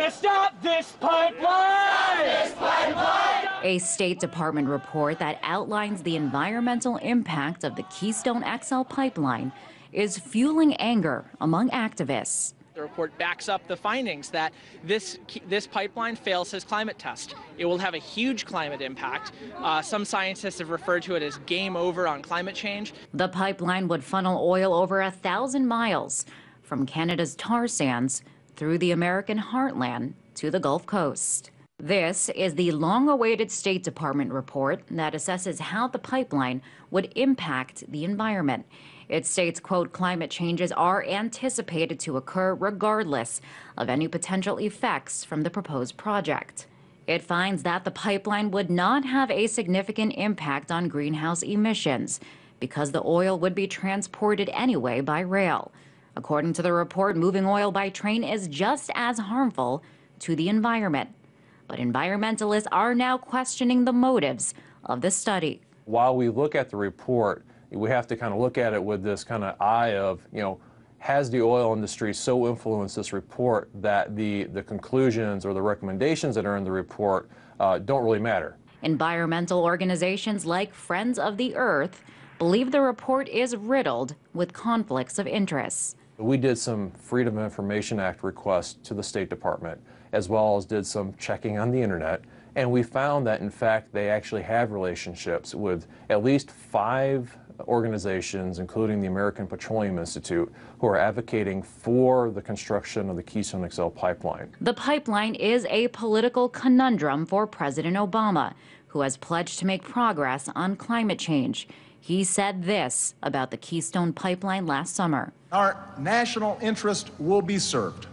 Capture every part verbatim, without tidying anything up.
gonna stop this pipeline! Stop this pipeline! A State Department report that outlines the environmental impact of the Keystone X L pipeline is fueling anger among activists. The report backs up the findings that this this pipeline fails his climate test. It will have a huge climate impact. Uh, some scientists have referred to it as game over on climate change. The pipeline would funnel oil over a thousand miles from Canada's tar sands through the American heartland to the Gulf Coast. This is the long-awaited State Department report that assesses how the pipeline would impact the environment. It states, quote, climate changes are anticipated to occur regardless of any potential effects from the proposed project. It finds that the pipeline would not have a significant impact on greenhouse emissions because the oil would be transported anyway by rail. According to the report, moving oil by train is just as harmful to the environment. But environmentalists are now questioning the motives of the study. While we look at the report, we have to kind of look at it with this kind of eye of, you know, has the oil industry so influenced this report that the, the conclusions or the recommendations that are in the report uh, don't really matter? Environmental organizations like Friends of the Earth believe the report is riddled with conflicts of interest. We did some Freedom of Information Act requests to the State Department, as well as did some checking on the internet, and we found that in fact they actually have relationships with at least five organizations, including the American Petroleum Institute, who are advocating for the construction of the Keystone X L pipeline. The pipeline is a political conundrum for President Obama, who has pledged to make progress on climate change. He said this about the Keystone pipeline last summer. Our national interest will be served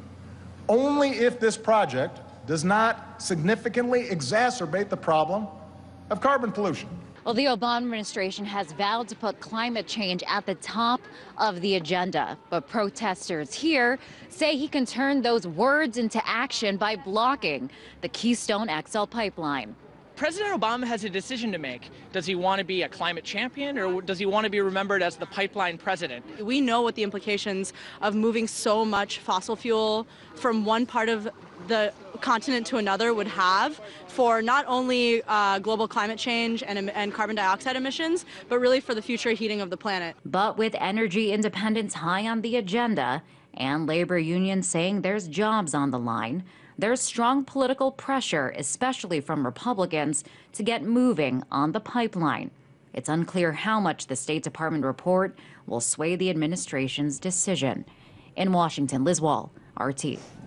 only if this project does not significantly exacerbate the problem of carbon pollution. Well, the Obama administration has vowed to put climate change at the top of the agenda, but protesters here say he can turn those words into action by blocking the Keystone X L pipeline. President Obama has a decision to make. Does he want to be a climate champion, or does he want to be remembered as the pipeline president? We know what the implications of moving so much fossil fuel from one part of the continent to another would have for not only uh, global climate change and, and carbon dioxide emissions, but really for the future heating of the planet. But with energy independence high on the agenda and labor unions saying there's jobs on the line, there's strong political pressure, especially from Republicans, to get moving on the pipeline. It's unclear how much the State Department report will sway the administration's decision. In Washington, Liz Wall, R T.